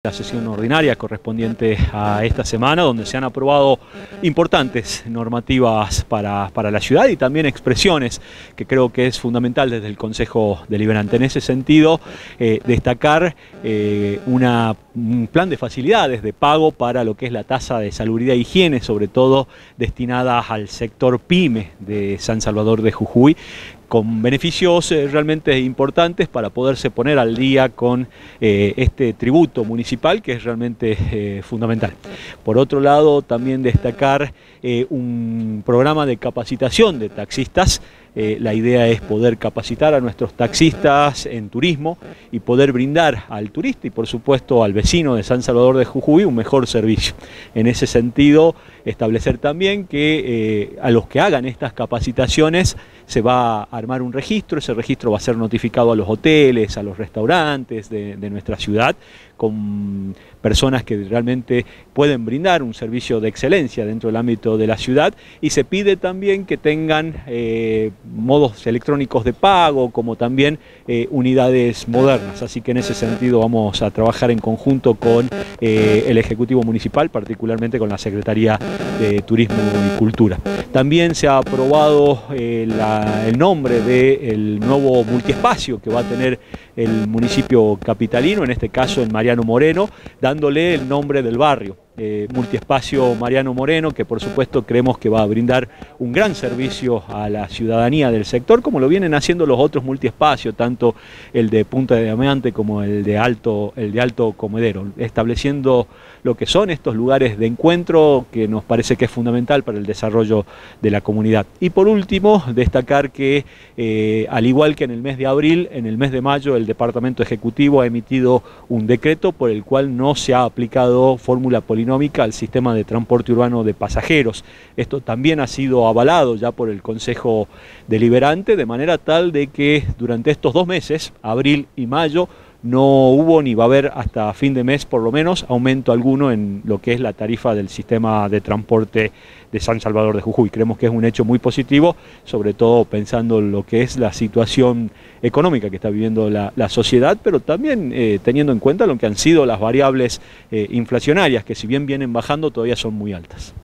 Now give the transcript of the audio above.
esta sesión ordinaria correspondiente a esta semana, donde se han aprobado importantes normativas para la ciudad y también expresiones que creo que es fundamental desde el Consejo Deliberante. En ese sentido, destacar un plan de facilidades de pago para lo que es la tasa de salubridad e higiene, sobre todo destinada al sector PYME de San Salvador de Jujuy, con beneficios realmente importantes para poderse poner al día con este tributo municipal que es realmente fundamental. Por otro lado, también destacar un programa de capacitación de taxistas. La idea es poder capacitar a nuestros taxistas en turismo y poder brindar al turista y por supuesto al vecino de San Salvador de Jujuy un mejor servicio. En ese sentido, establecer también que a los que hagan estas capacitaciones se va a armar un registro. Ese registro va a ser notificado a los hoteles, a los restaurantes de nuestra ciudad, con personas que realmente pueden brindar un servicio de excelencia dentro del ámbito de la ciudad, y se pide también que tengan modos electrónicos de pago, como también unidades modernas. Así que en ese sentido vamos a trabajar en conjunto con el Ejecutivo Municipal, particularmente con la Secretaría de Turismo y Cultura. También se ha aprobado el nombre del nuevo multiespacio que va a tener el municipio capitalino, en este caso en Mariano Moreno, dándole el nombre del barrio. Multiespacio Mariano Moreno, que por supuesto creemos que va a brindar un gran servicio a la ciudadanía del sector, como lo vienen haciendo los otros multiespacios, tanto el de Punta de Diamante como el de Alto Comedero, estableciendo lo que son estos lugares de encuentro que nos parece que es fundamental para el desarrollo de la comunidad. Y por último, destacar que al igual que en el mes de abril, en el mes de mayo el Departamento Ejecutivo ha emitido un decreto por el cual no se ha aplicado fórmula polinómica al sistema de transporte urbano de pasajeros. Esto también ha sido avalado ya por el Consejo Deliberante, de manera tal de que durante estos 2 meses, abril y mayo, no hubo ni va a haber hasta fin de mes por lo menos aumento alguno en lo que es la tarifa del sistema de transporte de San Salvador de Jujuy. Creemos que es un hecho muy positivo, sobre todo pensando en lo que es la situación económica que está viviendo la sociedad, pero también teniendo en cuenta lo que han sido las variables inflacionarias, que si bien vienen bajando todavía son muy altas.